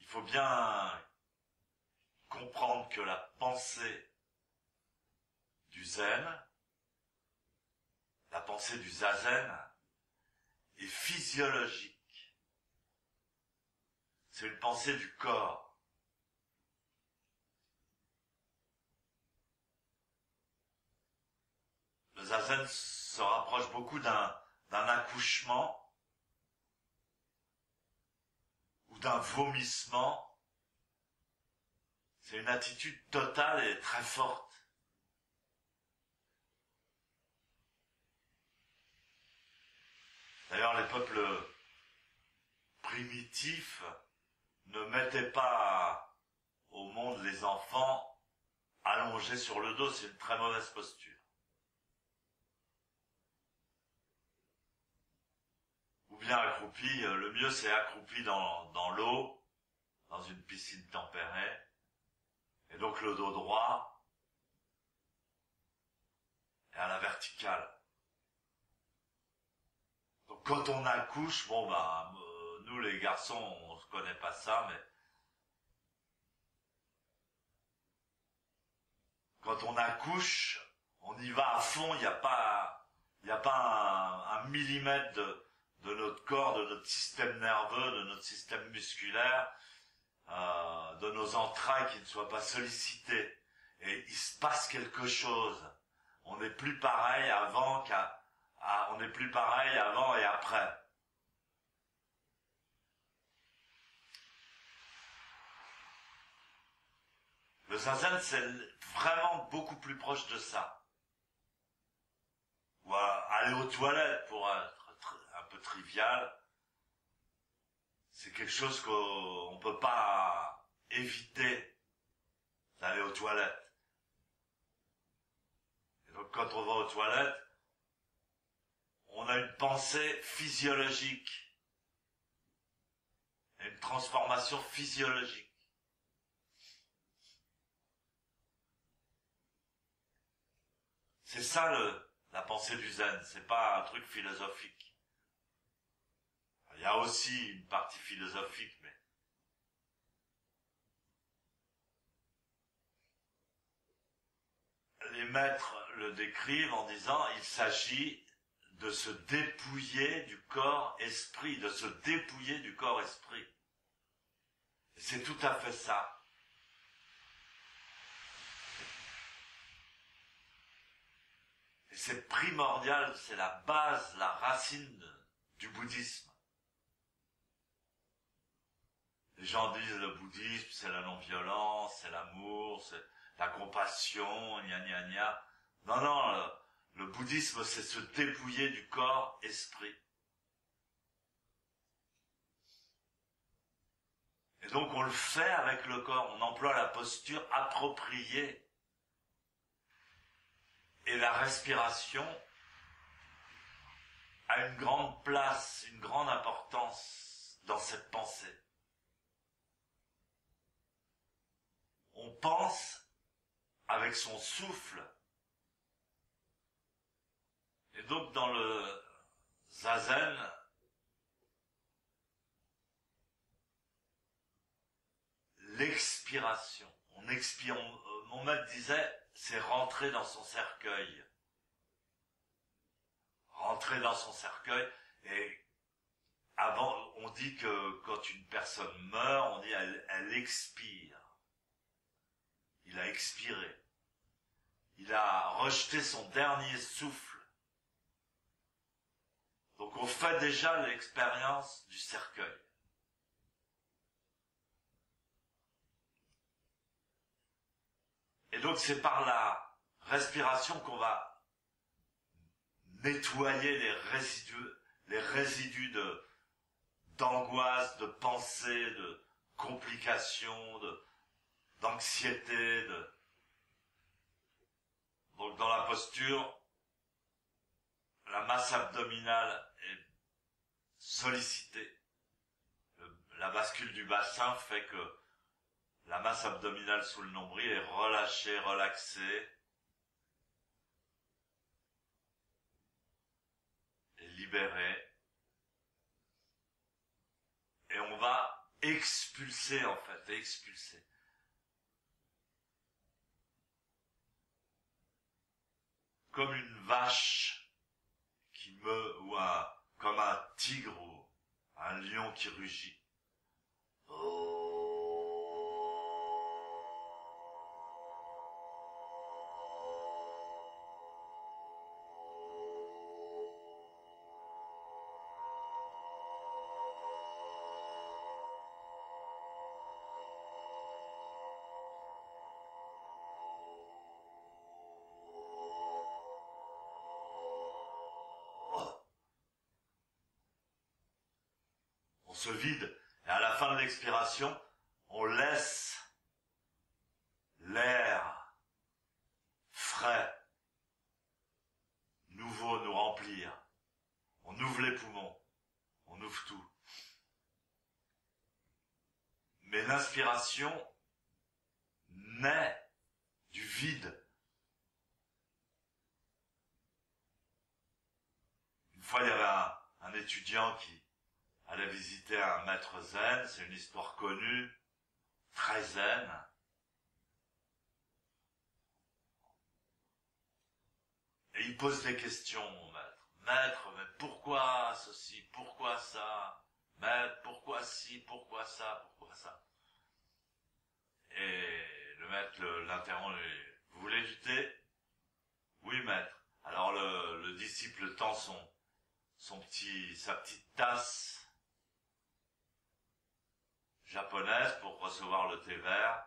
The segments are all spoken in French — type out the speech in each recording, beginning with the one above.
faut bien comprendre que la pensée du zen, la pensée du zazen, est physiologique. C'est une pensée du corps. Le zazen se rapproche beaucoup d'un accouchement ou d'un vomissement. C'est une attitude totale et très forte. D'ailleurs, les peuples primitifs ne mettaient pas au monde les enfants allongés sur le dos, c'est une très mauvaise posture. Ou bien accroupi, le mieux c'est accroupi dans l'eau, dans une piscine tempérée, et donc le dos droit, et à la verticale. Donc quand on accouche, nous les garçons, on se connaît pas ça, mais quand on accouche, on y va à fond, il n'y a pas un millimètre de notre corps, de notre système nerveux, de notre système musculaire, de nos entrailles qui ne soient pas sollicitées. Et il se passe quelque chose. On n'est plus pareil avant on n'est plus pareil avant et après. Le zazen, c'est vraiment beaucoup plus proche de ça. Ou aller aux toilettes, pour être un peu trivial, c'est quelque chose qu'on peut pas éviter, d'aller aux toilettes. Et donc quand on va aux toilettes, on a une pensée physiologique, une transformation physiologique. C'est ça la pensée du zen, c'est pas un truc philosophique. Il y a aussi une partie philosophique, mais les maîtres le décrivent en disant il s'agit de se dépouiller du corps-esprit, de se dépouiller du corps-esprit. Et c'est tout à fait ça. Et c'est primordial, c'est la base, la racine du bouddhisme. Les gens disent le bouddhisme, c'est la non-violence, c'est l'amour, c'est la compassion, gna gna gna. Non, le bouddhisme, c'est se dépouiller du corps-esprit. Et donc on le fait avec le corps, on emploie la posture appropriée. Et la respiration a une grande place, une grande importance dans cette pensée. On pense avec son souffle. Et donc dans le zazen, l'expiration. On expire. Mon maître disait, c'est rentrer dans son cercueil. Rentrer dans son cercueil. Et avant, on dit que quand une personne meurt, on dit elle expire. Il a expiré. Il a rejeté son dernier souffle. Donc on fait déjà l'expérience du cercueil. Et donc c'est par la respiration qu'on va nettoyer les résidus d'angoisse, de pensée, de complications, d'anxiété, donc dans la posture, la masse abdominale est sollicitée. La bascule du bassin fait que la masse abdominale sous le nombril est relâchée, relaxée et libérée. Et on va expulser en fait, expulser. Comme une vache qui meut, comme un tigre ou un lion qui rugit. On se vide, et à la fin de l'expiration, on laisse l'air frais, nouveau nous remplir. On ouvre les poumons, on ouvre tout. Mais l'inspiration naît du vide. Une fois, il y avait un étudiant qui allait visiter un maître zen, c'est une histoire connue, très zen. Et il pose des questions au maître. Maître, mais pourquoi ceci, pourquoi ça? Maître, pourquoi ci, pourquoi ça, pourquoi ça? Et le maître l'interrompt, vous voulez du thé? Oui, maître. Alors le disciple tend sa petite tasse japonaise pour recevoir le thé vert.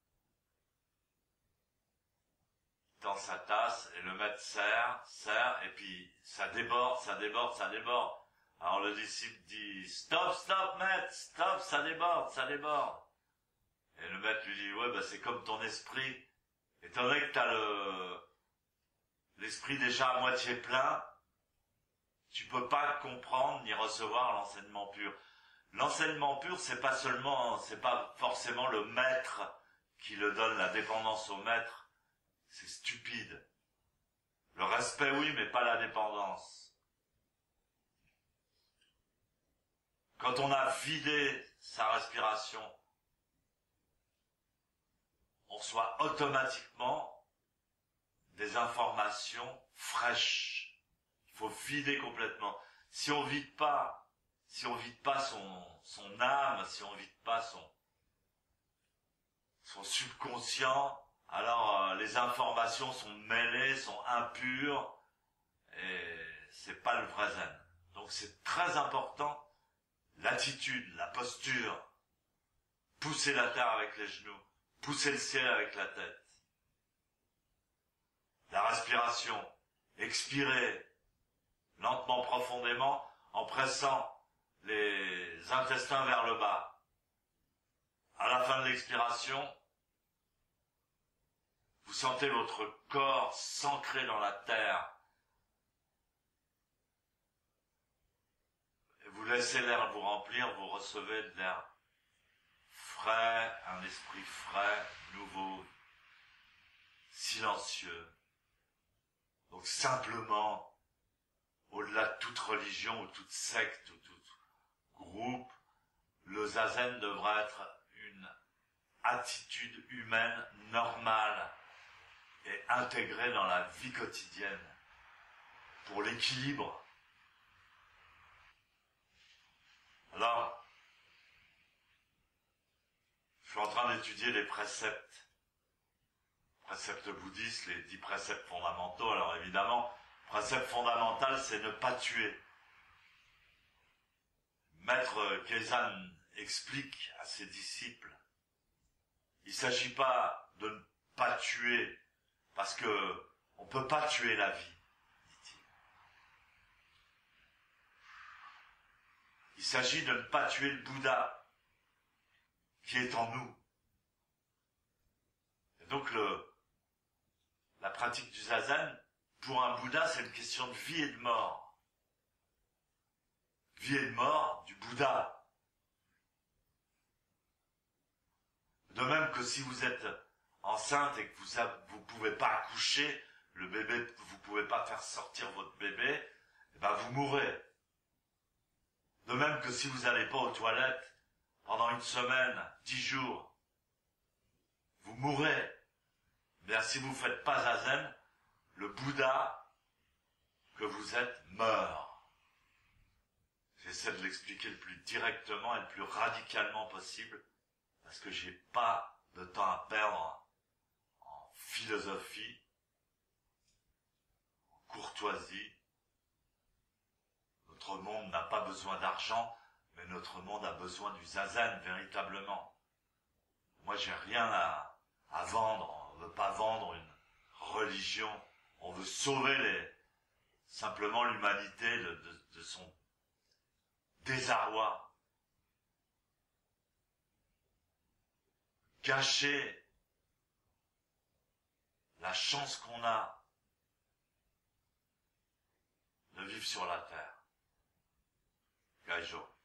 Dans sa tasse, et le maître serre, et puis ça déborde. Alors le disciple dit, stop, maître, stop, ça déborde. Et le maître lui dit, ouais, bah c'est comme ton esprit. Étant donné que t'as l'esprit déjà à moitié plein, tu peux pas comprendre ni recevoir l'enseignement pur. L'enseignement pur, c'est pas forcément le maître qui le donne, la dépendance au maître. C'est stupide. Le respect, oui, mais pas la dépendance. Quand on a vidé sa respiration, on reçoit automatiquement des informations fraîches. Il faut vider complètement. Si on vide pas son âme, si on vide pas son subconscient, alors les informations sont mêlées, sont impures, et c'est pas le vrai zen. Donc c'est très important, l'attitude, la posture, pousser la terre avec les genoux, pousser le ciel avec la tête. La respiration, expirer lentement, profondément, en pressant les intestins vers le bas. À la fin de l'expiration, vous sentez votre corps s'ancrer dans la terre. Et vous laissez l'air vous remplir, vous recevez de l'air frais, un esprit frais, nouveau, silencieux. Donc simplement, au-delà de toute religion ou toute secte ou tout groupe, le zazen devrait être une attitude humaine normale et intégrée dans la vie quotidienne pour l'équilibre. Alors, je suis en train d'étudier les préceptes bouddhistes, les 10 préceptes fondamentaux. Alors évidemment, précepte fondamental, c'est ne pas tuer. Maître Keizan explique à ses disciples, il ne s'agit pas de ne pas tuer, parce que on peut pas tuer la vie, dit-il. Il s'agit de ne pas tuer le Bouddha qui est en nous. Et donc la pratique du zazen, pour un Bouddha, c'est une question de vie et de mort. Vie et de mort du Bouddha. De même que si vous êtes enceinte et que vous pouvez pas accoucher, le bébé, vous pouvez pas faire sortir votre bébé, eh ben vous mourrez. De même que si vous n'allez pas aux toilettes pendant une semaine, 10 jours, vous mourrez. Bien, si vous ne faites pas zazen, le Bouddha que vous êtes meurt. J'essaie de l'expliquer le plus directement et le plus radicalement possible, parce que j'ai pas de temps à perdre en philosophie, en courtoisie. Notre monde n'a pas besoin d'argent, mais notre monde a besoin du zazen, véritablement. Moi, j'ai rien à vendre. On ne veut pas vendre une religion. On veut sauver simplement l'humanité de son désarroi. Gâcher la chance qu'on a de vivre sur la terre. Gaïjo.